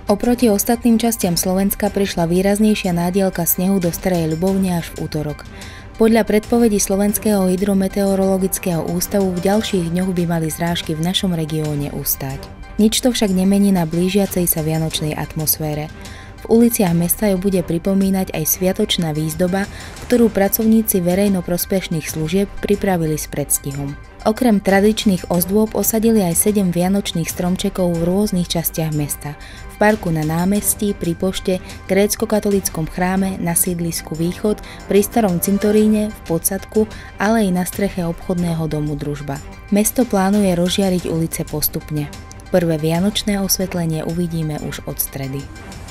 Oproti ostatným častiam Slovenska prišla výraznejšia nádielka snehu do Starej Ľubovne až v utorok. Podľa predpovedí Slovenského hydrometeorologického ústavu v ďalších dňoch by mali zrážky v našom regióne ustáť. Nič to však nemení na blížiacej sa vianočnej atmosfére. V uliciach mesta ju bude pripomínať aj sviatočná výzdoba, ktorú pracovníci verejnoprospešných služieb pripravili s predstihom. Okrem tradičných ozdôb osadili aj 7 vianočných stromčekov v rôznych častiach mesta. V parku na námestí, pri pošte, grécko-katolíckom chráme, na sídlisku Východ, pri starom cintoríne, v Podsadku, ale aj na streche obchodného domu Družba. Mesto plánuje rozžiariť ulice postupne. Prvé vianočné osvetlenie uvidíme už od stredy.